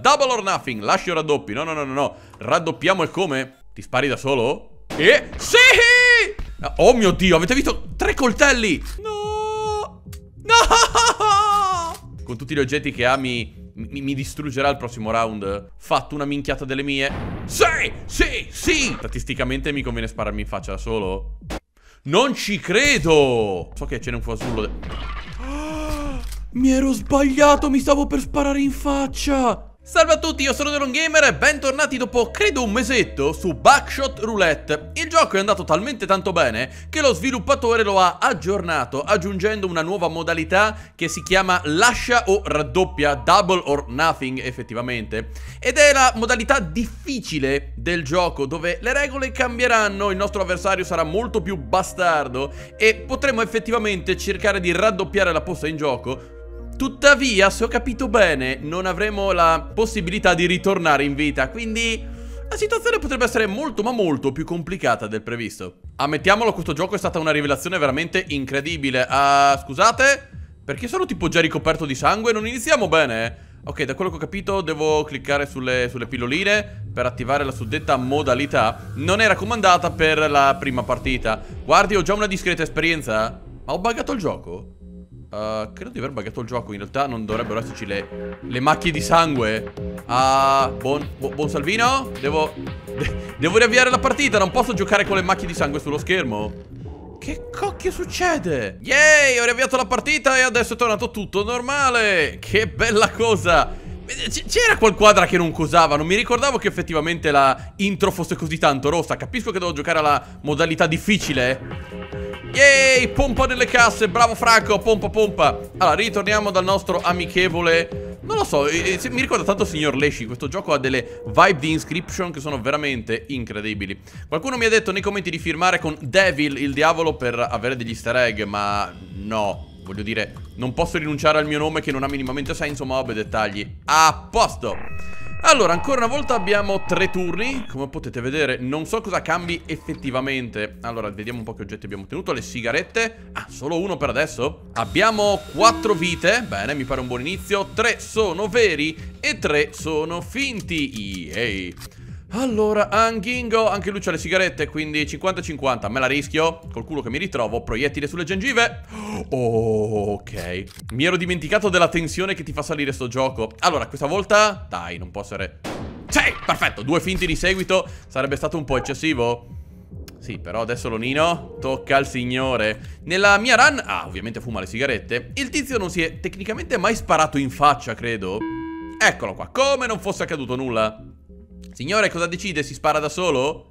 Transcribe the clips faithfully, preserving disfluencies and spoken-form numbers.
Double or Nothing. Lasci o raddoppi. No, no, no, no, no. Raddoppiamo e come? Ti spari da solo? E... Sì! Oh mio Dio, avete visto? Tre coltelli! No! No! Con tutti gli oggetti che ha mi, mi, mi distruggerà il prossimo round. Fatto una minchiata delle mie. Sì! Sì! Sì! Statisticamente mi conviene spararmi in faccia da solo. Non ci credo! So che ce n'è un fasullo de... oh, mi ero sbagliato, mi stavo per sparare in faccia. Salve a tutti, io sono TheLongGamer e bentornati dopo, credo, un mesetto su Buckshot Roulette. Il gioco è andato talmente tanto bene che lo sviluppatore lo ha aggiornato, aggiungendo una nuova modalità che si chiama lascia o raddoppia, Double or Nothing effettivamente. Ed è la modalità difficile del gioco, dove le regole cambieranno, il nostro avversario sarà molto più bastardo e potremo effettivamente cercare di raddoppiare la posta in gioco. Tuttavia, se ho capito bene, non avremo la possibilità di ritornare in vita, quindi la situazione potrebbe essere molto ma molto più complicata del previsto. Ammettiamolo, questo gioco è stata una rivelazione veramente incredibile. Uh, scusate? Perché sono tipo già ricoperto di sangue? Non iniziamo bene? Ok, da quello che ho capito devo cliccare sulle, sulle pilloline per attivare la suddetta modalità. Non è raccomandata per la prima partita. Guardi, ho già una discreta esperienza. Ma ho buggato il gioco? Uh, credo di aver buggato il gioco. In realtà non dovrebbero esserci le, le macchie di sangue. Ah, uh, buon, bu buon Salvino. Devo de Devo riavviare la partita. Non posso giocare con le macchie di sangue sullo schermo. Che cocchio succede? Yay, ho riavviato la partita e adesso è tornato tutto normale. Che bella cosa. C'era qual quadra che non cosava. Non mi ricordavo che effettivamente la intro fosse così tanto rossa. Capisco che devo giocare alla modalità difficile. Yay, pompa nelle casse, bravo Franco, pompa pompa. Allora, ritorniamo dal nostro amichevole. Non lo so, eh, mi ricorda tanto il signor Leshy. Questo gioco ha delle vibe di Inscription che sono veramente incredibili. Qualcuno mi ha detto nei commenti di firmare con Devil, il diavolo, per avere degli easter egg. Ma no, voglio dire, non posso rinunciare al mio nome che non ha minimamente senso. Ma vabbè, dettagli. A posto. Allora, ancora una volta abbiamo tre turni. Come potete vedere, non so cosa cambi effettivamente. Allora, vediamo un po' che oggetti abbiamo ottenuto. Le sigarette. Ah, solo uno per adesso. Abbiamo quattro vite. Bene, mi pare un buon inizio. Tre sono veri e tre sono finti. Yay. Allora, Anghingo, anche lui c'ha le sigarette, quindi cinquanta cinquanta. Me la rischio? Col culo che mi ritrovo. Proiettile sulle gengive. Oh, ok. Mi ero dimenticato della tensione che ti fa salire sto gioco. Allora, questa volta, dai, non può essere... Sì, perfetto, due finti di seguito. Sarebbe stato un po' eccessivo. Sì, però adesso Lonino tocca al signore. Nella mia run, ah, ovviamente fuma le sigarette. Il tizio non si è tecnicamente mai sparato in faccia, credo. Eccolo qua, come non fosse accaduto nulla. Signore, cosa decide? Si spara da solo?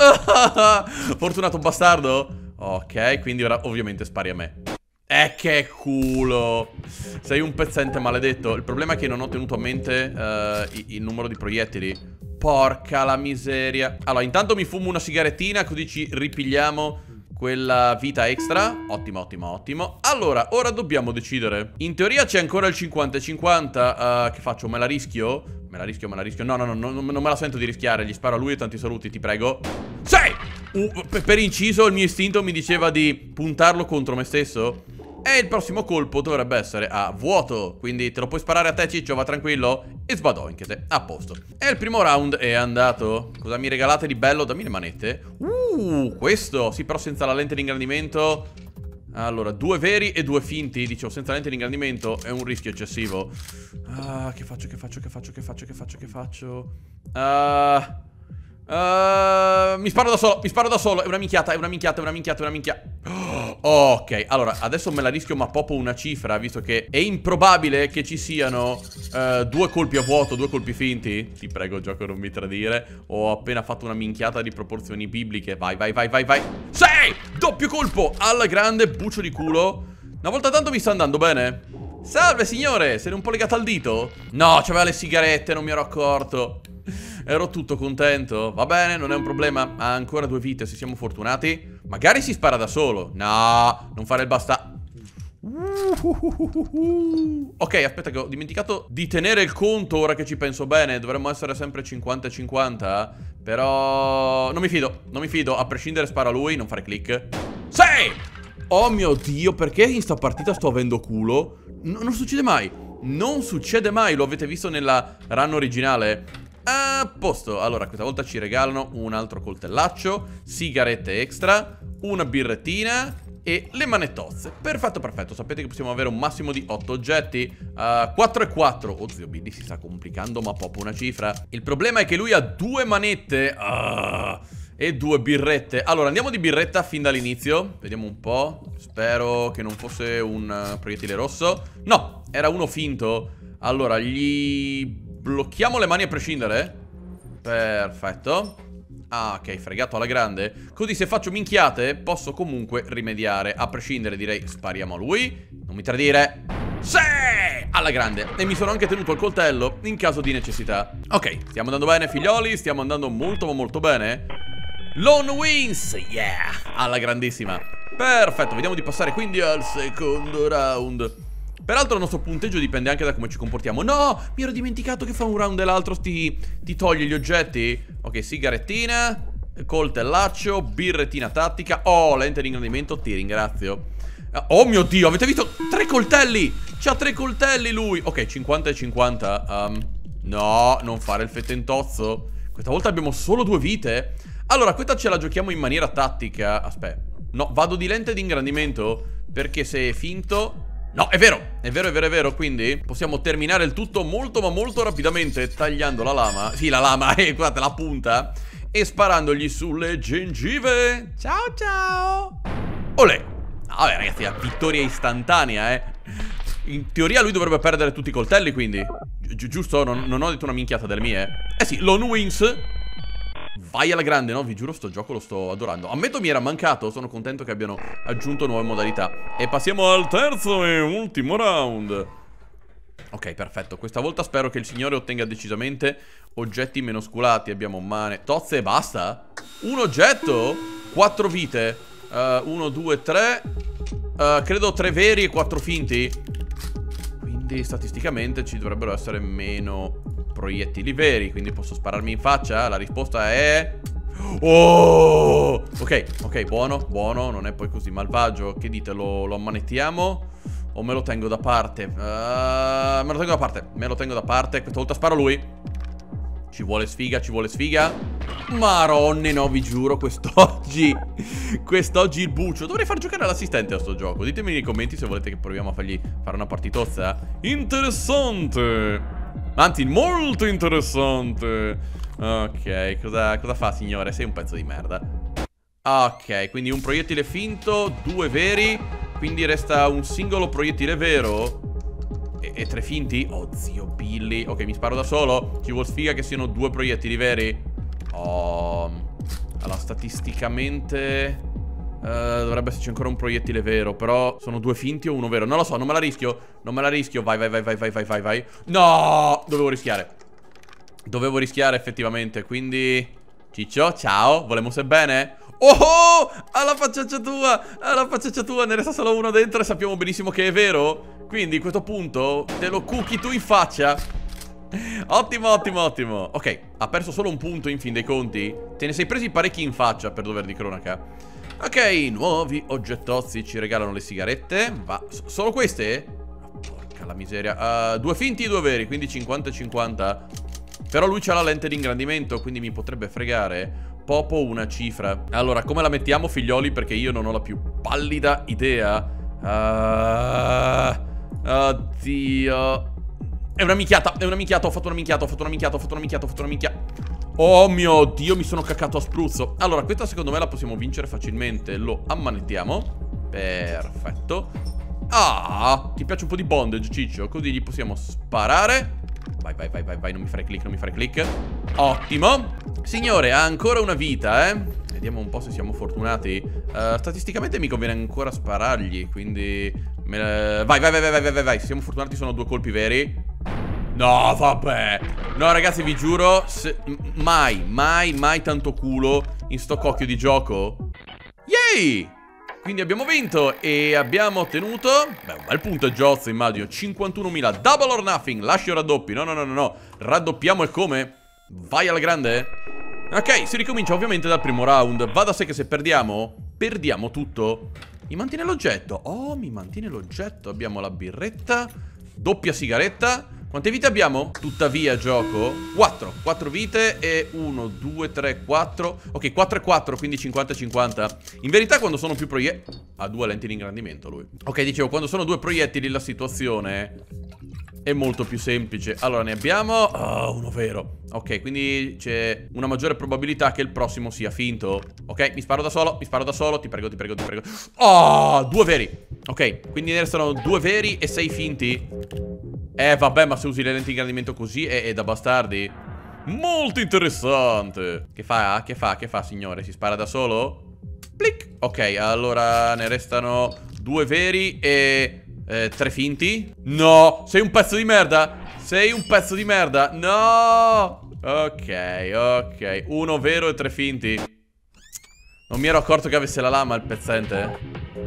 Fortunato bastardo. Ok, quindi ora ovviamente spari a me. Eh, che culo. Sei un pezzente maledetto. Il problema è che non ho tenuto a mente uh, il, il numero di proiettili. Porca la miseria. Allora, intanto mi fumo una sigarettina, così ci ripigliamo quella vita extra. Ottimo, ottimo, ottimo. Allora, ora dobbiamo decidere. In teoria c'è ancora il cinquanta cinquanta. uh, Che faccio? Me la rischio? Me la rischio, me la rischio. No, no, no, no, non me la sento di rischiare. Gli sparo a lui e tanti saluti, ti prego. Sì! Uh, per, per inciso, il mio istinto mi diceva di puntarlo contro me stesso. E il prossimo colpo dovrebbe essere a vuoto. Quindi te lo puoi sparare a te, Ciccio, va tranquillo. E sbadoinchete, a posto. E il primo round è andato. Cosa mi regalate di bello? Dammi le manette. Uh, questo, sì, però senza la lente di ingrandimento. Allora, due veri e due finti. Dicevo, senza lente di ingrandimento è un rischio eccessivo. Ah, che faccio, che faccio, che faccio, che faccio, che faccio, che faccio Ah... Uh, mi sparo da solo, mi sparo da solo. È una minchiata, è una minchiata, è una minchiata, è una minchiata. Oh, ok, allora, adesso me la rischio ma proprio una cifra, visto che è improbabile che ci siano uh, due colpi a vuoto, due colpi finti. Ti prego, gioco, non mi tradire. Ho appena fatto una minchiata di proporzioni bibliche. Vai, vai, vai, vai, vai. Sì! Doppio colpo alla grande, buccio di culo. Una volta tanto mi sta andando bene. Salve, signore, sei un po' legato al dito? No, c'aveva le sigarette, non mi ero accorto. Ero tutto contento. Va bene, non è un problema. Ha ancora due vite, se siamo fortunati. Magari si spara da solo. No, non fare il basta. Ok, aspetta che ho dimenticato di tenere il conto. Ora che ci penso bene, dovremmo essere sempre cinquanta cinquanta. Però non mi fido, non mi fido. A prescindere spara lui, non fare click. Sì! Oh mio Dio, perché in sta partita sto avendo culo? N non succede mai. Non succede mai, lo avete visto nella run originale? A posto, allora questa volta ci regalano un altro coltellaccio, sigarette extra, una birrettina e le manettozze. Perfetto, perfetto, sapete che possiamo avere un massimo di otto oggetti, uh, quattro e quattro. Oh zio Billy, si sta complicando ma proprio una cifra. Il problema è che lui ha due manette uh, e due birrette. Allora andiamo di birretta fin dall'inizio. Vediamo un po'. Spero che non fosse un uh, proiettile rosso. No, era uno finto. Allora gli blocchiamo le mani a prescindere. Perfetto. Ah, ok, fregato alla grande. Così se faccio minchiate posso comunque rimediare. A prescindere direi spariamo a lui. Non mi tradire. Sì! Alla grande. E mi sono anche tenuto il coltello in caso di necessità. Ok, stiamo andando bene figlioli. Stiamo andando molto ma molto bene. Lone wins, yeah! Alla grandissima. Perfetto, vediamo di passare quindi al secondo round. Peraltro il nostro punteggio dipende anche da come ci comportiamo. No, mi ero dimenticato che fa un round e l'altro ti, ti toglie gli oggetti. Ok, sigarettina, coltellaccio, birrettina tattica. Oh, lente di ingrandimento, ti ringrazio. Oh mio Dio, avete visto? Tre coltelli! C'ha tre coltelli lui. Ok, cinquanta e cinquanta. um, No, non fare il fettentozzo. Questa volta abbiamo solo due vite. Allora, questa ce la giochiamo in maniera tattica. Aspetta, no, vado di lente di ingrandimento perché se è finto... No, è vero, è vero, è vero, è vero. Quindi possiamo terminare il tutto molto ma molto rapidamente tagliando la lama. Sì, la lama, eh, guardate, la punta. E sparandogli sulle gengive. Ciao, ciao. Olè. Vabbè, ragazzi, la vittoria istantanea, eh. In teoria lui dovrebbe perdere tutti i coltelli, quindi Gi- giusto? Non, non ho detto una minchiata delle mie. Eh sì, Lone wins. Vai alla grande, no? Vi giuro, sto gioco lo sto adorando. Ammetto mi era mancato, sono contento che abbiano aggiunto nuove modalità. E passiamo al terzo e ultimo round. Ok, perfetto. Questa volta spero che il signore ottenga decisamente oggetti meno sculati. Abbiamo mane, tozze e basta? Un oggetto? Quattro vite. uh, Uno, due, tre. uh, Credo tre veri e quattro finti. Quindi statisticamente ci dovrebbero essere meno proiettili veri, quindi posso spararmi in faccia? La risposta è... Oh! Ok, ok, buono, buono. Non è poi così malvagio. Che dite, lo, lo ammanettiamo? O me lo tengo da parte? Uh, me lo tengo da parte, me lo tengo da parte. Questa volta sparo a lui. Ci vuole sfiga, ci vuole sfiga. Maronne, no, vi giuro, quest'oggi Quest'oggi il buccio. Dovrei far giocare l'assistente a sto gioco. Ditemi nei commenti se volete che proviamo a fargli fare una partitozza. Interessante. Anzi, molto interessante. Ok, cosa, cosa fa, signore? Sei un pezzo di merda. Ok, quindi un proiettile finto, due veri. Quindi resta un singolo proiettile vero e, e tre finti. Oh, zio Billy. Ok, mi sparo da solo. Ci vuol sfiga che siano due proiettili veri. Oh. Allora, statisticamente uh, dovrebbe esserci ancora un proiettile vero. Però sono due finti o uno vero? Non lo so, non me la rischio. Non me la rischio. Vai, vai, vai, vai, vai, vai, vai, vai. No! Dovevo rischiare. Dovevo rischiare effettivamente. Quindi Ciccio, ciao. Volemo se bene? Oh, oh! Alla facciaccia tua! Alla facciaccia tua! Ne resta solo uno dentro e sappiamo benissimo che è vero. Quindi a questo punto te lo cookie tu in faccia. Ottimo, ottimo, ottimo. Ok, ha perso solo un punto in fin dei conti. Te ne sei presi parecchi in faccia per dover di cronaca. Ok, nuovi oggettozzi. Ci regalano le sigarette. Va, solo queste? Oh, porca la miseria. uh, Due finti e due veri, quindi cinquanta e cinquanta. Però lui c'ha la lente di ingrandimento, quindi mi potrebbe fregare poco una cifra. Allora, come la mettiamo, figlioli? Perché io non ho la più pallida idea. uh, Oddio. È una minchiata, è una minchiata, ho fatto una minchiata, ho fatto una minchiata, ho fatto una minchiata, ho fatto una minchiata. Oh mio Dio, mi sono caccato a spruzzo. Allora, questa secondo me la possiamo vincere facilmente. Lo ammanettiamo. Perfetto. Ah, ti piace un po' di bondage, Ciccio? Così gli possiamo sparare. Vai, vai, vai, vai, vai, non mi fare click, non mi fare click. Ottimo. Signore, ha ancora una vita, eh. Vediamo un po' se siamo fortunati. uh, Statisticamente mi conviene ancora sparargli, quindi me... Vai, vai, vai, vai, vai, vai, vai. Se siamo fortunati sono due colpi veri. No, vabbè. No, ragazzi, vi giuro se... Mai, mai, mai tanto culo in sto cocchio di gioco. Yay! Quindi abbiamo vinto e abbiamo ottenuto, beh, un bel punteggiozzo, immagino. cinquantunomila, double or nothing. Lascio raddoppi, no, no, no, no, no. Raddoppiamo e come? Vai alla grande. Ok, si ricomincia ovviamente dal primo round. Va da sé che se perdiamo, perdiamo tutto. Mi mantiene l'oggetto. Oh, mi mantiene l'oggetto. Abbiamo la birretta, Doppia sigaretta. Quante vite abbiamo? Tuttavia, gioco quattro, quattro vite e uno, due, tre, quattro. Ok, quattro e quattro, quindi cinquanta e cinquanta. In verità quando sono più proiettili... Ha due lenti di ingrandimento lui. Ok, dicevo, quando sono due proiettili la situazione è molto più semplice. Allora, ne abbiamo oh, uno vero. Ok, quindi c'è una maggiore probabilità che il prossimo sia finto. Ok, mi sparo da solo, mi sparo da solo. Ti prego, ti prego, ti prego. Oh, due veri. Ok, quindi ne restano due veri e sei finti. Eh vabbè, ma se usi le lenti di ingrandimento così è, è da bastardi. Molto interessante. Che fa? Che fa? Che fa, signore? Si spara da solo? Plic. Ok, allora ne restano due veri e eh, tre finti. No, sei un pezzo di merda. Sei un pezzo di merda. No. Ok, ok. Uno vero e tre finti. Non mi ero accorto che avesse la lama il pezzente.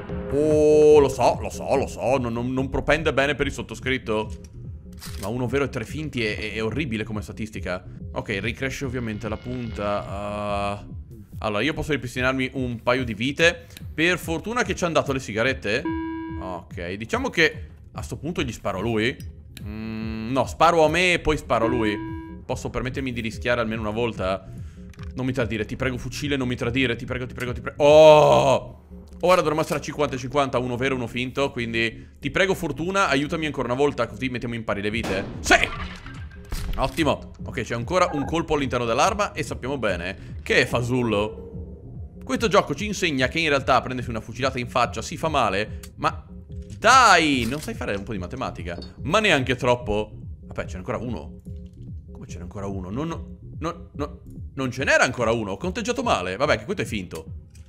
Oh, lo so, lo so, lo so. Non, non, non propende bene per il sottoscritto. Ma uno vero e tre finti è, è, è orribile come statistica. Ok, ricresce ovviamente la punta. uh... Allora, io posso ripristinarmi un paio di vite. Per fortuna che ci hanno dato le sigarette. Ok, diciamo che a sto punto gli sparo a lui. mm, No, sparo a me e poi sparo a lui. Posso permettermi di rischiare almeno una volta? Non mi tradire, ti prego fucile, non mi tradire. Ti prego, ti prego, ti prego. Oh! Ora dovremmo essere a cinquanta e cinquanta, uno vero e uno finto. Quindi ti prego fortuna, aiutami ancora una volta, così mettiamo in pari le vite. Sì! Ottimo. Ok, c'è ancora un colpo all'interno dell'arma e sappiamo bene che è fasullo. Questo gioco ci insegna che in realtà prendersi una fucilata in faccia si fa male. Ma dai, non sai fare un po' di matematica. Ma neanche troppo. Vabbè, c'è ancora uno. Come c'era ancora uno? Non, non, non, non, non ce n'era ancora uno. Ho conteggiato male. Vabbè, che questo è finto.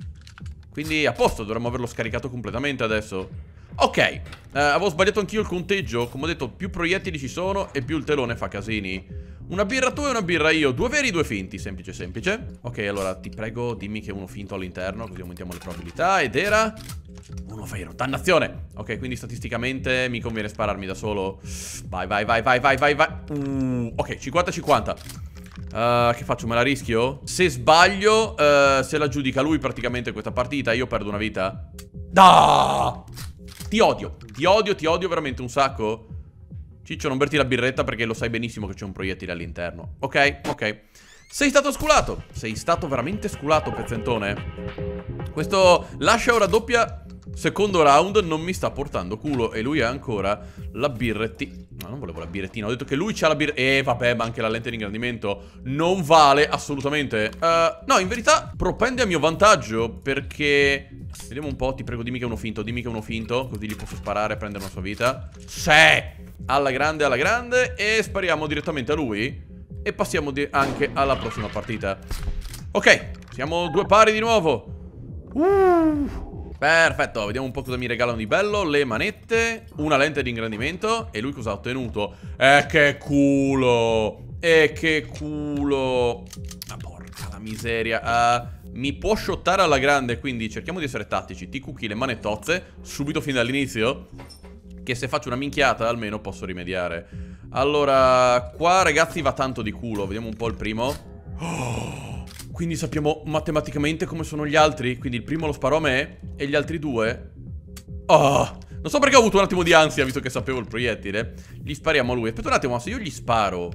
Quindi a posto, dovremmo averlo scaricato completamente adesso. Ok, eh, avevo sbagliato anch'io il conteggio. Come ho detto, più proiettili ci sono e più il telone fa casini. Una birra tu e una birra io. Due veri, due finti, semplice semplice. Ok, allora ti prego dimmi che è uno finto all'interno, così aumentiamo le probabilità. Ed era uno vero, dannazione. Ok, quindi statisticamente mi conviene spararmi da solo. Vai, vai, vai, vai, vai, vai, vai. uh, Ok, cinquanta cinquanta. Uh, che faccio? Me la rischio? Se sbaglio, uh, se la giudica lui praticamente questa partita, io perdo una vita. Ah! Ti odio, ti odio, ti odio veramente un sacco. Ciccio, non berti la birretta perché lo sai benissimo che c'è un proiettile all'interno. Ok, ok. Sei stato sculato. Sei stato veramente sculato, pezzentone. Questo lascia ora doppia. Secondo round non mi sta portando culo. E lui ha ancora la birrettina. No, non volevo la birrettina. Ho detto che lui c'ha la birrettina. Eh, vabbè, ma anche la lente di ingrandimento non vale assolutamente. uh, No, in verità propende a mio vantaggio. Perché vediamo un po'. Ti prego, dimmi che è uno finto. Dimmi che è uno finto. Così gli posso sparare e prendere una sua vita. Sì! Alla grande, alla grande. E spariamo direttamente a lui. E passiamo anche alla prossima partita. Ok, siamo due pari di nuovo. Uh Perfetto, vediamo un po' cosa mi regalano di bello. Le manette, una lente di ingrandimento. E lui cosa ha ottenuto? E che culo! E che culo! Ma porca la miseria. uh, Mi può shottare alla grande, quindi cerchiamo di essere tattici. Ti cucchi le manettozze subito fin dall'inizio, che se faccio una minchiata almeno posso rimediare. Allora, qua ragazzi va tanto di culo. Vediamo un po' il primo. Oh! Quindi sappiamo matematicamente come sono gli altri. Quindi il primo lo sparo a me e gli altri due. Oh, non so perché ho avuto un attimo di ansia visto che sapevo il proiettile. Gli spariamo a lui. Aspetta un attimo, ma se io gli sparo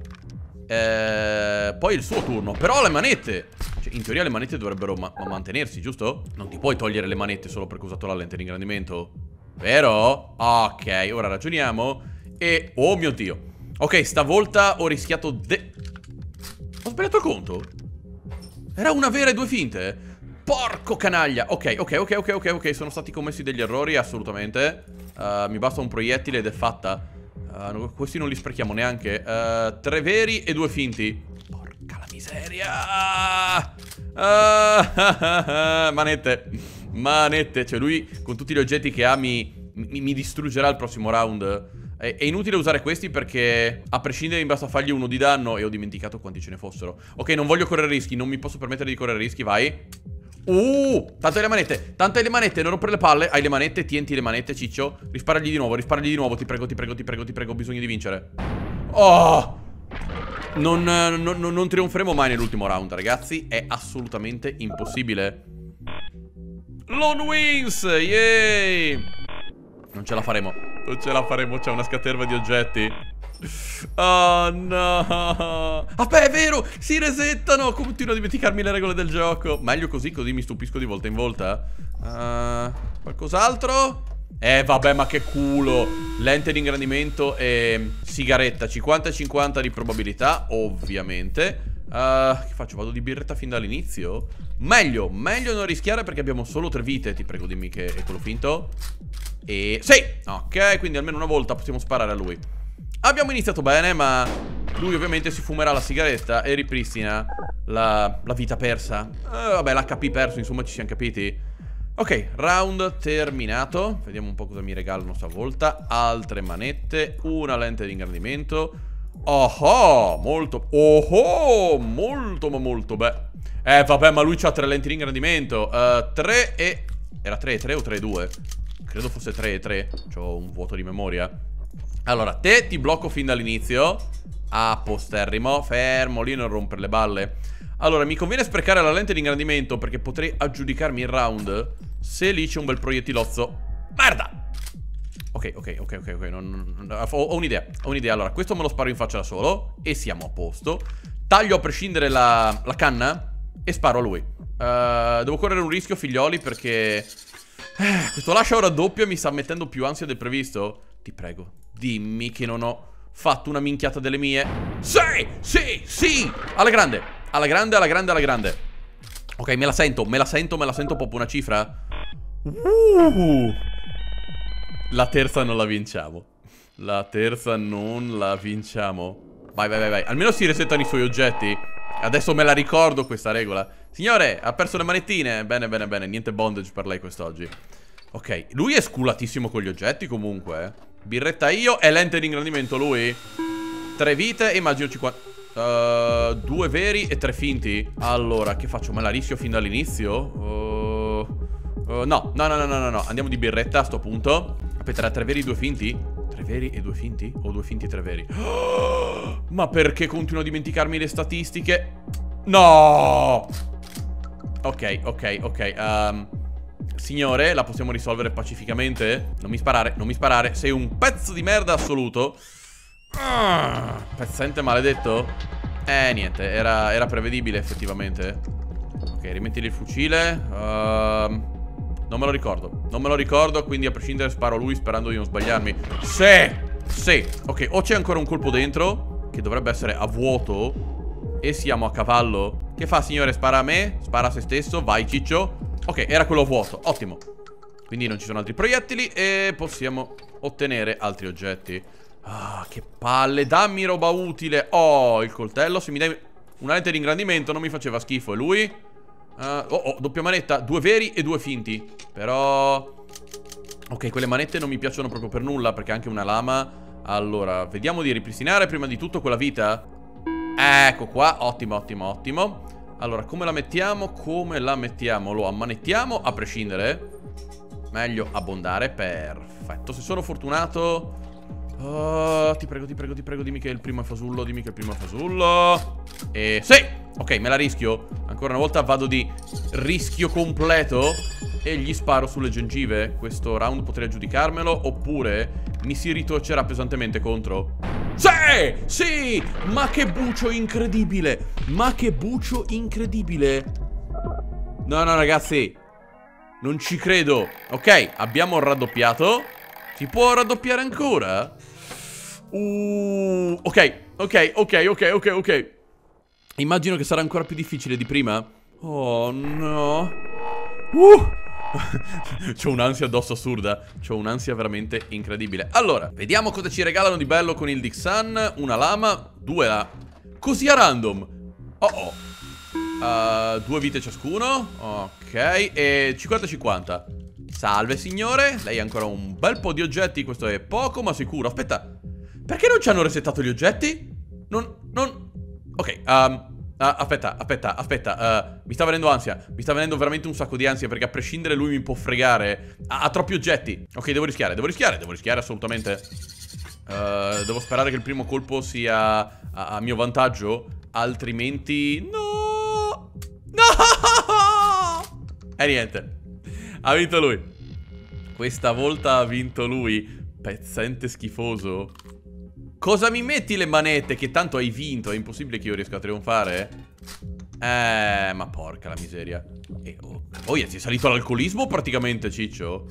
eh, poi è il suo turno. Però le manette, cioè, in teoria le manette dovrebbero ma mantenersi, giusto? Non ti puoi togliere le manette solo perché ho usato la lente di ingrandimento, vero? Ok, ora ragioniamo. E, oh mio Dio. Ok, stavolta ho rischiato de... Ho sbagliato il conto? Era una vera e due finte? Porco canaglia. Ok, ok, ok, ok, ok, ok. Sono stati commessi degli errori, assolutamente. uh, Mi basta un proiettile ed è fatta. uh, no, Questi non li sprechiamo neanche. uh, Tre veri e due finti. Porca la miseria. uh, Manette. Manette. Cioè lui con tutti gli oggetti che ha mi, mi, mi distruggerà il prossimo round. È, è inutile usare questi perché a prescindere mi basta fargli uno di danno. E ho dimenticato quanti ce ne fossero. Ok, non voglio correre rischi. Non mi posso permettere di correre rischi, vai. Uh, tante le manette. Tante le manette, non rompere le palle. Hai le manette, tienti le manette, ciccio. Risparagli di nuovo, risparagli di nuovo. Ti prego, ti prego, ti prego, ti prego. Ho bisogno di vincere. Oh, non, non, non, non trionferemo mai nell'ultimo round, ragazzi. È assolutamente impossibile. Lone wins, yay. Non ce la faremo. Non ce la faremo, c'è una scaterva di oggetti. Oh no. Vabbè, è vero, si resettano. Continuo a dimenticarmi le regole del gioco. Meglio così, così mi stupisco di volta in volta. uh, Qualcos'altro? Eh vabbè, ma che culo. Lente di ingrandimento e sigaretta. Cinquanta e cinquanta di probabilità, ovviamente. uh, Che faccio? Vado di birretta fin dall'inizio? Meglio, meglio non rischiare perché abbiamo solo tre vite. Ti prego, dimmi che è quello finto. E sì, ok, quindi almeno una volta possiamo sparare a lui. Abbiamo iniziato bene, ma lui ovviamente si fumerà la sigaretta e ripristina la, la vita persa. eh, Vabbè, l'H P perso, insomma, ci siamo capiti. Ok, round terminato. Vediamo un po' cosa mi regalano stavolta. Altre manette, una lente di ingrandimento. Oh oh, molto, oh oh, molto ma molto beh. Eh vabbè, ma lui c'ha tre lenti di ingrandimento. uh, tre e... Era tre e tre o tre e due? Credo fosse tre e tre. C'ho un vuoto di memoria. Allora, te ti blocco fin dall'inizio. Ah, posterrimo. Fermo lì, non rompere le balle. Allora, mi conviene sprecare la lente di ingrandimento perché potrei aggiudicarmi il round se lì c'è un bel proiettilozzo. Merda! Ok, ok, ok, ok, ok. Non, non, ho, ho un'idea, ho un'idea. Allora, questo me lo sparo in faccia da solo e siamo a posto. Taglio a prescindere la, la canna e sparo a lui. uh, Devo correre un rischio, figlioli, perché eh, questo lascia ora doppio mi sta mettendo più ansia del previsto. Ti prego, dimmi che non ho fatto una minchiata delle mie. Sì, sì, sì. Alla grande, alla grande, alla grande, alla grande. Ok, me la sento, me la sento, me la sento proprio una cifra. uh. La terza non la vinciamo. La terza non la vinciamo. Vai, vai, vai, vai. Almeno si resettano i suoi oggetti. Adesso me la ricordo questa regola. Signore, ha perso le manettine. Bene, bene, bene. Niente bondage per lei quest'oggi. Ok, lui è sculatissimo con gli oggetti comunque. eh. Birretta io e lente di ingrandimento lui. Tre vite e immagino cinquanta. uh, Due veri e tre finti. Allora, che faccio? Me la rischio fin dall'inizio? Uh, uh, no, no, no, no, no, no. Andiamo di birretta a sto punto. Aspetta, tre veri e due finti? Tre veri e due finti? O due finti e tre veri? Oh, ma perché continuo a dimenticarmi le statistiche? No! Ok, ok, ok. um, Signore, la possiamo risolvere pacificamente? Non mi sparare, non mi sparare. Sei un pezzo di merda assoluto. ah, Pezzente maledetto. Eh, niente, era, era prevedibile effettivamente. Ok, rimettili il fucile. Ehm... Uh, Non me lo ricordo, non me lo ricordo, quindi a prescindere sparo a lui sperando di non sbagliarmi. Sì, sì. Ok, o c'è ancora un colpo dentro, che dovrebbe essere a vuoto, e siamo a cavallo. Che fa, signore? Spara a me? Spara a se stesso? Vai, ciccio. Ok, era quello a vuoto, ottimo. Quindi non ci sono altri proiettili e possiamo ottenere altri oggetti. Ah, che palle, dammi roba utile. Oh, il coltello, se mi dai una lente di ingrandimento non mi faceva schifo. E lui? Uh, oh, oh, doppia manetta, due veri e due finti. Però ok, quelle manette non mi piacciono proprio per nulla, perché anche una lama. Allora, vediamo di ripristinare prima di tutto quella vita. Ecco qua, ottimo, ottimo, ottimo. Allora, come la mettiamo? Come la mettiamo? Lo ammanettiamo a prescindere. Meglio abbondare, perfetto. Se sono fortunato uh, ti prego, ti prego, ti prego, dimmi che è il primo fasullo. Dimmi che è il primo fasullo. E sì. Ok, me la rischio. Ancora una volta vado di rischio completo e gli sparo sulle gengive. Questo round potrei aggiudicarmelo, oppure mi si ritorcerà pesantemente contro. Sì! Sì! Ma che bucio incredibile! Ma che bucio incredibile! No, no, ragazzi, non ci credo. Ok, abbiamo raddoppiato. Si può raddoppiare ancora? Uh, ok, ok, ok, ok, ok, ok. Immagino che sarà ancora più difficile di prima. Oh no. Uh. C'ho un'ansia addosso assurda. C'ho un'ansia veramente incredibile. Allora, vediamo cosa ci regalano di bello con il Dixon. Una lama, due la... Così a random. Oh oh. uh, Due vite ciascuno. Ok. E cinquanta cinquanta. Salve signore. Lei ha ancora un bel po' di oggetti. Questo è poco ma sicuro. Aspetta, perché non ci hanno resettato gli oggetti? Non... non... Ok, um, uh, aspetta, aspetta, aspetta, uh, mi sta venendo ansia. Mi sta venendo veramente un sacco di ansia, perché a prescindere lui mi può fregare. Ha, ha troppi oggetti. Ok, devo rischiare, devo rischiare, devo rischiare assolutamente. uh, Devo sperare che il primo colpo sia a, a mio vantaggio, altrimenti... No! No! E niente, ha vinto lui. Questa volta ha vinto lui. Pezzente schifoso. Cosa mi metti le manette? Che tanto hai vinto. È impossibile che io riesca a trionfare. Eh, ma porca la miseria. E oh, oh, ti è salito l'alcolismo praticamente, ciccio?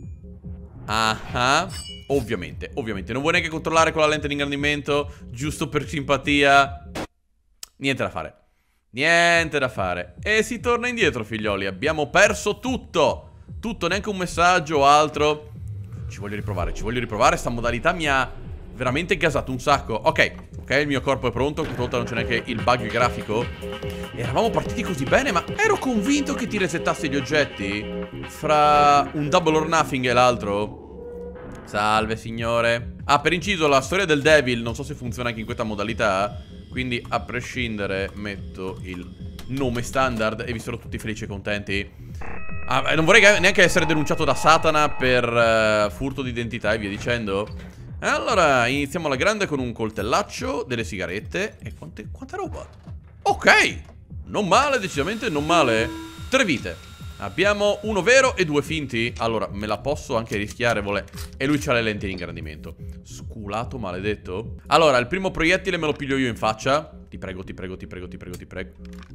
Ah, ah. Ovviamente, ovviamente. Non vuoi neanche controllare con la lente di ingrandimento? Giusto per simpatia? Niente da fare. Niente da fare. E si torna indietro, figlioli. Abbiamo perso tutto. Tutto, neanche un messaggio o altro. Ci voglio riprovare, ci voglio riprovare. Sta modalità mi ha veramente gasato un sacco. Ok, ok, il mio corpo è pronto. Questa volta non c'è neanche il bug grafico. Eravamo partiti così bene, ma ero convinto che ti resettassi gli oggetti fra un double or nothing e l'altro. Salve, signore. Ah, per inciso, la storia del Devil non so se funziona anche in questa modalità. Quindi, a prescindere, metto il nome standard e vi sarò tutti felici e contenti. Ah, non vorrei neanche essere denunciato da Satana per uh, furto di identità e via dicendo. Allora, iniziamo alla grande con un coltellaccio, delle sigarette e quante, quanta roba. Ok, non male, decisamente non male. Tre vite. Abbiamo uno vero e due finti. Allora, me la posso anche rischiare, vole. E lui c'ha le lenti di ingrandimento. Sculato maledetto. Allora, il primo proiettile me lo piglio io in faccia. Ti prego, ti prego, ti prego, ti prego, ti prego.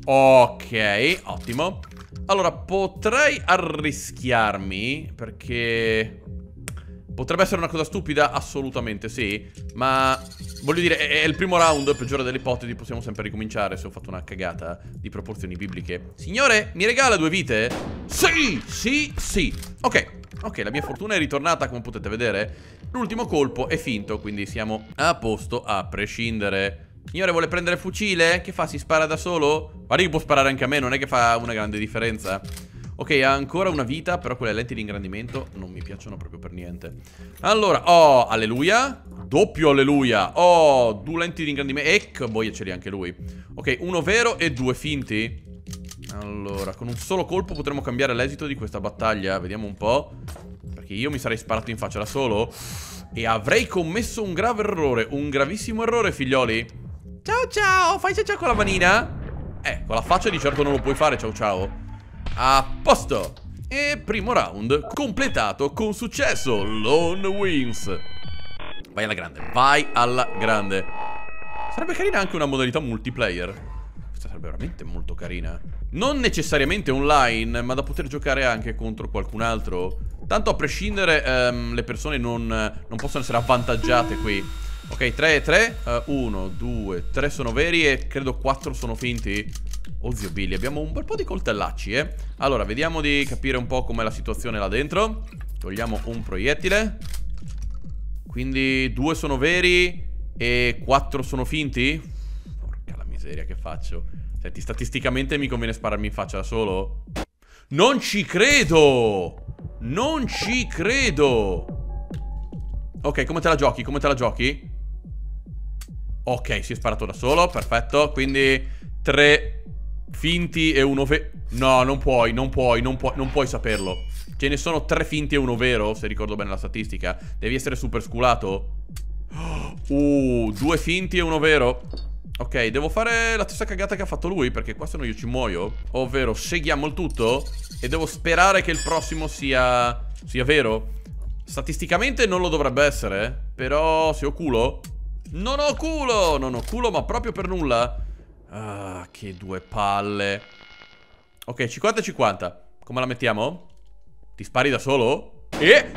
Ok, ottimo. Allora, potrei arrischiarmi, perché potrebbe essere una cosa stupida, assolutamente sì. Ma voglio dire, è, è il primo round, peggiore delle ipotesi. Possiamo sempre ricominciare se ho fatto una cagata di proporzioni bibliche. Signore, mi regala due vite? Sì, sì, sì. Ok, ok, la mia fortuna è ritornata, come potete vedere. L'ultimo colpo è finto, quindi siamo a posto a prescindere. Signore, vuole prendere il fucile? Che fa? Si spara da solo? Guarda che può sparare anche a me, non è che fa una grande differenza. Ok, ha ancora una vita, però quelle lenti di ingrandimento non mi piacciono proprio per niente. Allora, oh, alleluia. Doppio alleluia. Oh, due lenti di ingrandimento. Ecco, boia, ce li ha anche lui. Ok, uno vero e due finti. Allora, con un solo colpo potremo cambiare l'esito di questa battaglia. Vediamo un po'. Perché io mi sarei sparato in faccia da solo e avrei commesso un grave errore. Un gravissimo errore, figlioli. Ciao ciao, fai ciao ciao con la manina? Eh, con la faccia di certo non lo puoi fare, ciao ciao. A posto. E primo round completato con successo. Lone wins. Vai alla grande, vai alla grande. Sarebbe carina anche una modalità multiplayer. Questa sarebbe veramente molto carina. Non necessariamente online, ma da poter giocare anche contro qualcun altro. Tanto a prescindere um, le persone non, non possono essere avvantaggiate qui. Ok, tre e tre, uno, due, tre sono veri e credo quattro sono finti. Oddio Billy, abbiamo un bel po' di coltellacci, eh. Allora, vediamo di capire un po' com'è la situazione là dentro. Togliamo un proiettile. Quindi due sono veri e quattro sono finti. Porca la miseria, che faccio? Senti, statisticamente mi conviene spararmi in faccia da solo? Non ci credo! Non ci credo! Ok, come te la giochi? Come te la giochi? Ok, si è sparato da solo, perfetto. Quindi tre finti e uno vero. No, non puoi, non puoi, non puoi, non puoi saperlo. Ce ne sono tre finti e uno vero, se ricordo bene la statistica. Devi essere super sculato. Uh, due finti e uno vero. Ok, devo fare la stessa cagata che ha fatto lui, perché qua se no io ci muoio. Ovvero, seghiamo il tutto e devo sperare che il prossimo sia sia vero. Statisticamente non lo dovrebbe essere, però se ho culo. Non ho culo, non ho culo, ma proprio per nulla. Ah, che due palle. Ok, cinquanta e cinquanta. Come la mettiamo? Ti spari da solo? E...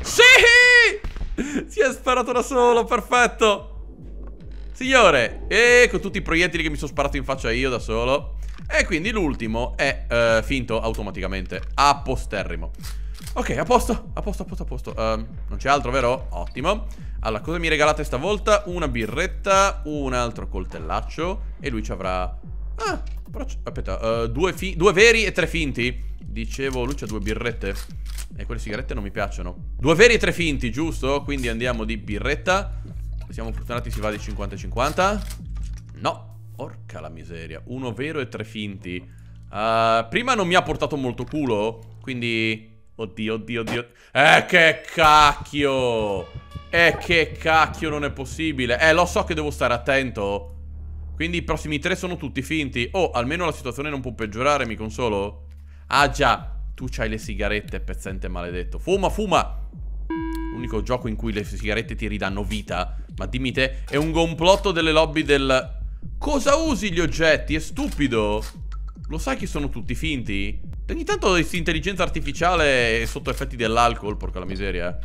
sì! Si è sparato da solo, perfetto. Signore, e con tutti i proiettili che mi sono sparato in faccia io da solo. E quindi l'ultimo è uh, finto automaticamente. A posterrimo. Ok, a posto, a posto, a posto, a posto. um, Non c'è altro, vero? Ottimo. Allora, cosa mi regalate stavolta? Una birretta, un altro coltellaccio. E lui ci avrà... Ah, però aspetta, uh, due, due veri e tre finti. Dicevo, lui c'ha due birrette. E quelle sigarette non mi piacciono. Due veri e tre finti, giusto? Quindi andiamo di birretta. Se siamo fortunati si va di cinquanta e cinquanta. No, porca la miseria. Uno vero e tre finti. uh, Prima non mi ha portato molto culo, quindi... Oddio, oddio, oddio. Eh, che cacchio. Eh, che cacchio, non è possibile. Eh, lo so che devo stare attento. Quindi i prossimi tre sono tutti finti. Oh, almeno la situazione non può peggiorare, mi consolo. Ah, già. Tu c'hai le sigarette, pezzente maledetto. Fuma, fuma. L'unico gioco in cui le sigarette ti ridanno vita. Ma dimmi te, è un complotto delle lobby del... Cosa usi gli oggetti? È stupido. Lo sai che sono tutti finti? Ogni tanto questa intelligenza artificiale è sotto effetti dell'alcol, porca la miseria.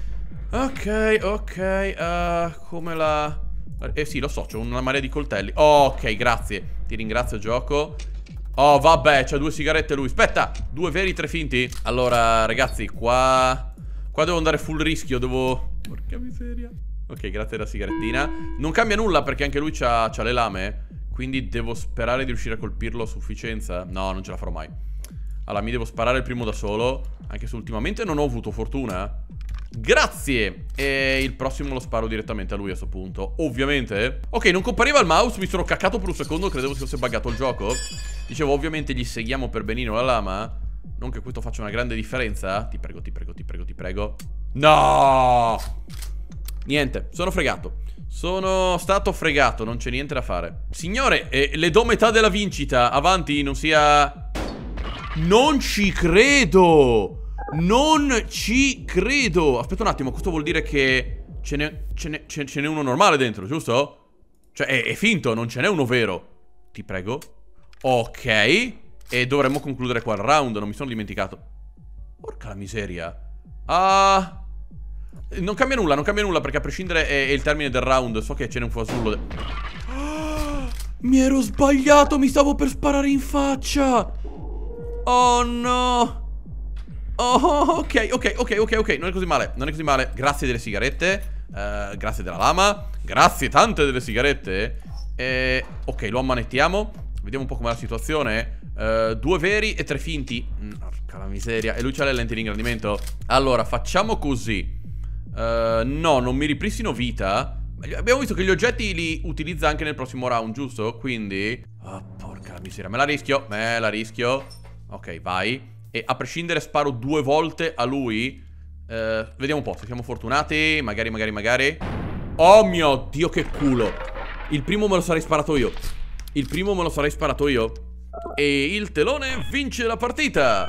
Ok, ok, uh, come la... Eh sì, lo so, c'ho una marea di coltelli. Oh, ok, grazie. Ti ringrazio, gioco. Oh, vabbè, c'ha due sigarette lui. Aspetta, due veri, tre finti. Allora, ragazzi, qua... Qua devo andare full rischio, devo... Porca miseria. Ok, grazie alla sigarettina. Non cambia nulla perché anche lui c'ha, c'ha le lame. Quindi devo sperare di riuscire a colpirlo a sufficienza. No, non ce la farò mai. Allora, mi devo sparare il primo da solo. Anche se ultimamente non ho avuto fortuna. Grazie. E il prossimo lo sparo direttamente a lui a sto punto. Ovviamente. Ok, non compariva il mouse. Mi sono caccato per un secondo. Credevo si fosse buggato il gioco. Dicevo, ovviamente gli seguiamo per benino la lama. Non che questo faccia una grande differenza. Ti prego, ti prego, ti prego, ti prego. No! Niente, sono fregato. Sono stato fregato, non c'è niente da fare. Signore, eh, le do metà della vincita. Avanti, non sia... Non ci credo! Non ci credo! Aspetta un attimo, questo vuol dire che ce n'è ce n'è ce n'è uno normale dentro, giusto? Cioè, è, è finto, non ce n'è uno vero. Ti prego. Ok. E dovremmo concludere qua il round, non mi sono dimenticato. Porca la miseria. Ah... Non cambia nulla, non cambia nulla perché a prescindere è, è il termine del round. So che ce n'è un fasullo de... oh, mi ero sbagliato, mi stavo per sparare in faccia. Oh no. Oh, ok, ok, ok, ok, ok. Non è così male, non è così male. Grazie delle sigarette, uh, grazie della lama. Grazie tante delle sigarette. eh, Ok, lo ammanettiamo. Vediamo un po' com'è la situazione. uh, Due veri e tre finti. Porca la miseria. E lui c'ha le lenti di ingrandimento. Allora, facciamo così. Uh, no, non mi ripristino vita. Abbiamo visto che gli oggetti li utilizza anche nel prossimo round, giusto? Quindi... Oh, porca la miseria. Me la rischio, me la rischio. Ok, vai. E a prescindere sparo due volte a lui. uh, Vediamo un po', se siamo fortunati. Magari, magari, magari. Oh mio Dio, che culo. Il primo me lo sarei sparato io. Il primo me lo sarei sparato io. E il telone vince la partita.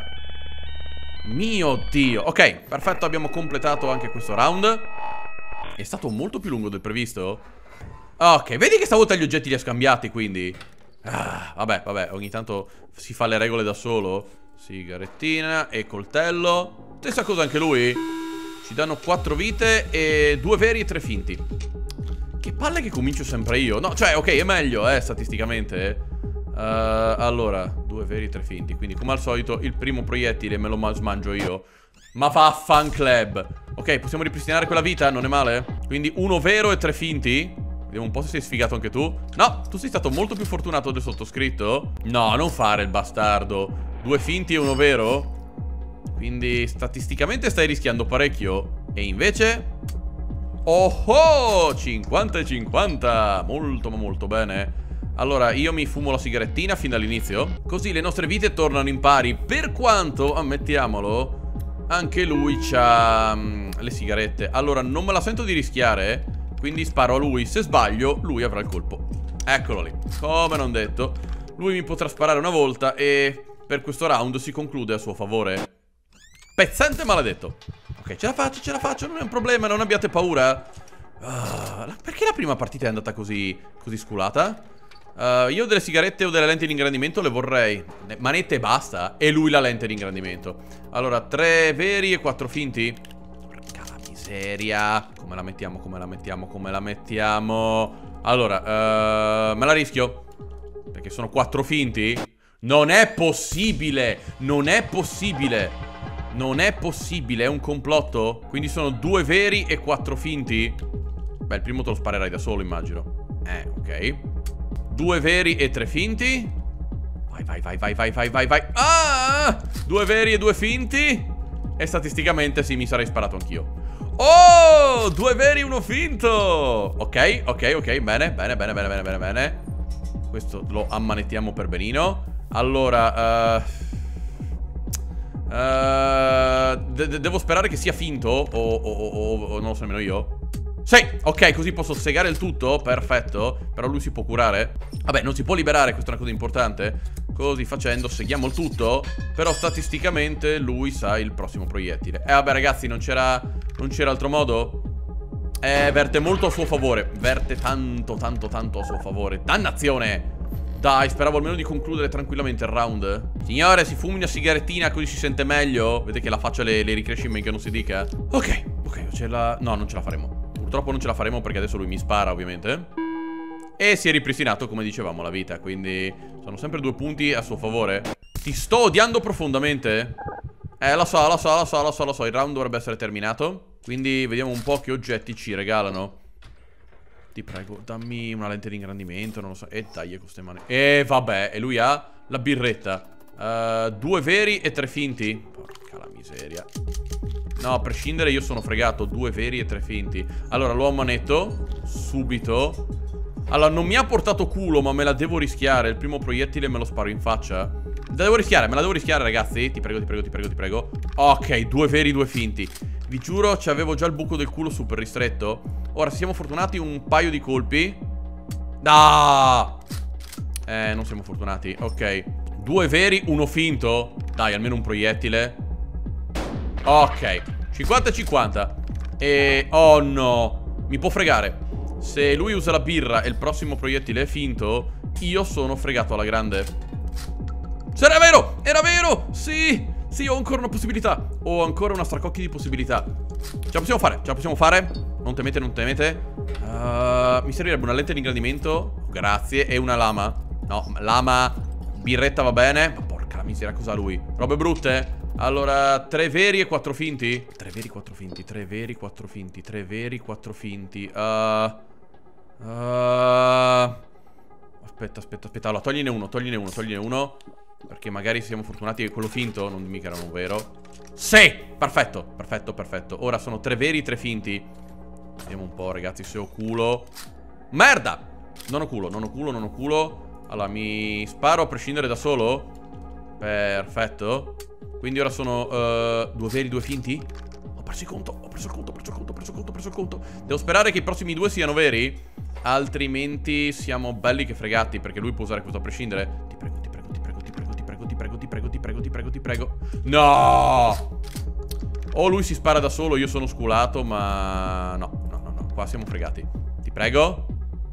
Mio Dio. Ok, perfetto, abbiamo completato anche questo round. È stato molto più lungo del previsto. Ok, vedi che stavolta gli oggetti li ha scambiati, quindi ah, vabbè, vabbè, ogni tanto si fa le regole da solo. Sigarettina e coltello. Stessa cosa anche lui. Ci danno quattro vite e due veri e tre finti. Che palle che comincio sempre io. No, cioè, ok, è meglio, eh, statisticamente. Uh, allora, due veri e tre finti. Quindi come al solito il primo proiettile me lo smangio io. Ma vaffanclub. Ok, possiamo ripristinare quella vita, non è male. Quindi uno vero e tre finti. Vediamo un po' se sei sfigato anche tu. No, tu sei stato molto più fortunato del sottoscritto. No, non fare il bastardo. Due finti e uno vero. Quindi statisticamente stai rischiando parecchio. E invece... Oh oh, cinquanta e cinquanta. Molto ma molto bene. Allora, io mi fumo la sigarettina fin dall'inizio. Così le nostre vite tornano in pari. Per quanto, ammettiamolo, anche lui c'ha um, le sigarette. Allora, non me la sento di rischiare. Quindi sparo a lui. Se sbaglio, lui avrà il colpo. Eccolo lì. Come non detto. Lui mi potrà sparare una volta e per questo round si conclude a suo favore. Pezzente maledetto. Ok, ce la faccio, ce la faccio. Non è un problema, non abbiate paura. uh, Perché la prima partita è andata così, così sculata? Uh, io delle sigarette o delle lenti di ingrandimento le vorrei. Manette e basta. E lui la lente di ingrandimento. Allora, tre veri e quattro finti. Porca la miseria. Come la mettiamo, come la mettiamo, come la mettiamo? Allora, uh, me la rischio. Perché sono quattro finti. Non è possibile. Non è possibile. Non è possibile, è un complotto. Quindi sono due veri e quattro finti. Beh, il primo te lo sparerai da solo, immagino. Eh, ok. Due veri e tre finti. Vai, vai, vai, vai, vai, vai, vai, vai. Ah! Due veri e due finti. E statisticamente sì, mi sarei sparato anch'io. Oh! Due veri e uno finto. Ok, ok, ok, bene, bene, bene, bene, bene, bene, bene. Questo lo ammanettiamo per benino. Allora, uh, uh, de de devo sperare che sia finto o, o, o, o non lo so nemmeno io. Sì, ok, così posso segare il tutto. Perfetto. Però lui si può curare. Vabbè, non si può liberare, questa è una cosa importante. Così facendo seghiamo il tutto. Però statisticamente lui sa il prossimo proiettile. E eh, vabbè ragazzi, non c'era Non c'era altro modo? Eh, verte molto a suo favore. Verte tanto, tanto, tanto a suo favore. Dannazione! Dai, speravo almeno di concludere tranquillamente il round. Signore, si fumi una sigarettina così si sente meglio. Vedete che la faccia le, le ricresce in men che non si dica. Ok, ok, ce la... No, non ce la faremo. Purtroppo non ce la faremo perché adesso lui mi spara, ovviamente. E si è ripristinato, come dicevamo, la vita. Quindi sono sempre due punti a suo favore. Ti sto odiando profondamente. Eh, lo so, lo so, lo so, lo so, lo so. Il round dovrebbe essere terminato. Quindi vediamo un po' che oggetti ci regalano. Ti prego, dammi una lente di ingrandimento, non lo so. E dai, con queste mani. E vabbè, e lui ha la birretta. uh, Due veri e tre finti. Porca la miseria. No, a prescindere io sono fregato. Due veri e tre finti. Allora, lo ammanetto subito. Allora, non mi ha portato culo, ma me la devo rischiare. Il primo proiettile me lo sparo in faccia. La devo rischiare, me la devo rischiare, ragazzi. Ti prego, ti prego, ti prego, ti prego. Ok, due veri, due finti. Vi giuro, c'avevo già il buco del culo super ristretto. Ora, se siamo fortunati, un paio di colpi. Ah! Eh, non siamo fortunati. Ok. Due veri, uno finto. Dai, almeno un proiettile. Ok. cinquanta e cinquanta. E... oh no. Mi può fregare. Se lui usa la birra e il prossimo proiettile è finto, io sono fregato alla grande. Se era vero! Era vero! Sì! Sì, ho ancora una possibilità. Ho ancora una stracocchi di possibilità. Ce la possiamo fare, ce la possiamo fare. Non temete, non temete. uh, Mi servirebbe una lente di ingrandimento. Grazie, e una lama. No, lama, birretta va bene. Ma porca la miseria, cosa ha lui? Robe brutte? Allora, tre veri e quattro finti. Tre veri, quattro finti, tre veri, quattro finti. Tre veri, quattro finti. uh, uh, Aspetta, aspetta, aspetta. Allora, togliene uno, togliene uno, togliene uno. Perché magari siamo fortunati che quello finto non mica era un vero. Sì, perfetto, perfetto, perfetto. Ora sono tre veri, tre finti. Vediamo un po', ragazzi, se ho culo. Merda! Non ho culo, non ho culo, non ho culo. Allora, mi sparo a prescindere da solo. Perfetto. Quindi ora sono uh, due veri, due finti. Ho preso il conto, ho preso il conto, ho preso il conto, ho preso il conto, ho preso il conto. Devo sperare che i prossimi due siano veri. Altrimenti siamo belli che fregati. Perché lui può usare questo a prescindere. Ti prego, ti prego, ti prego, ti prego, ti prego, ti prego, ti prego, ti prego, ti prego, ti prego. No! O lui si spara da solo, io sono sculato, ma... No, no, no, no, qua siamo fregati. Ti prego.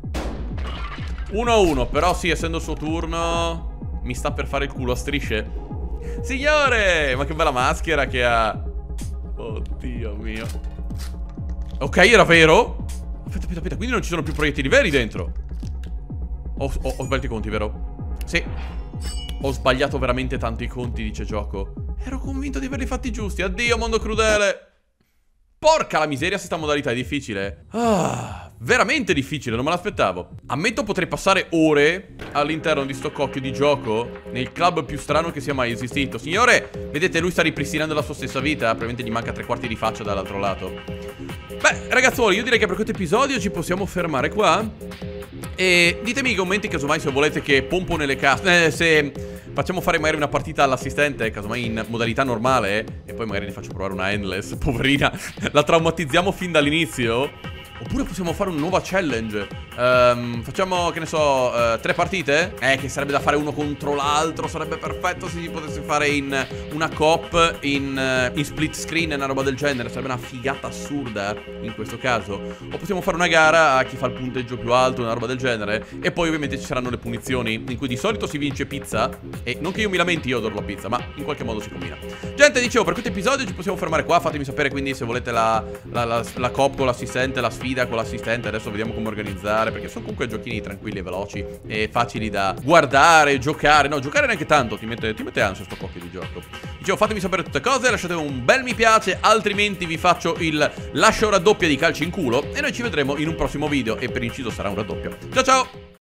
uno a uno, però sì, essendo il suo turno mi sta per fare il culo a strisce. Signore! Ma che bella maschera che ha. Oddio mio. Ok, era vero. Aspetta, aspetta, aspetta, quindi non ci sono più proiettili veri dentro. Ho, ho, ho sbagliato i conti, vero? Sì. Ho sbagliato veramente tanto i conti, dice gioco. Ero convinto di averli fatti giusti. Addio, mondo crudele. Porca la miseria, questa modalità è difficile. Ah, veramente difficile, non me l'aspettavo. Ammetto potrei passare ore all'interno di sto cocchio di gioco, nel club più strano che sia mai esistito. Signore, vedete, lui sta ripristinando la sua stessa vita. Probabilmente gli manca tre quarti di faccia dall'altro lato. Beh, ragazzuoli, io direi che per questo episodio ci possiamo fermare qua. E ditemi nei commenti, casomai, se volete che pompo nelle casse, eh, se... facciamo fare magari una partita all'assistente, casomai in modalità normale, eh, e poi magari ne faccio provare una endless, poverina. La traumatizziamo fin dall'inizio. Oppure possiamo fare una nuova challenge. um, Facciamo, che ne so, uh, tre partite. Eh, che sarebbe da fare uno contro l'altro. Sarebbe perfetto se si potesse fare in una coop, in, uh, in split screen e una roba del genere. Sarebbe una figata assurda in questo caso. O possiamo fare una gara a chi fa il punteggio più alto, una roba del genere. E poi ovviamente ci saranno le punizioni, in cui di solito si vince pizza. E non che io mi lamenti, io adoro la pizza, ma in qualche modo si combina. Gente, dicevo, per questo episodio ci possiamo fermare qua. Fatemi sapere quindi se volete la, la, la, la coop con l'assistente, la sfida con l'assistente. Adesso vediamo come organizzare, perché sono comunque giochini tranquilli e veloci e facili da guardare, giocare. No, giocare neanche tanto, ti mette, ti mette ansia sto cocchio di gioco. Dicevo, fatemi sapere tutte cose, lasciate un bel mi piace, altrimenti vi faccio il lascio raddoppia di calci in culo. E noi ci vedremo in un prossimo video, e per inciso sarà un raddoppio. Ciao ciao!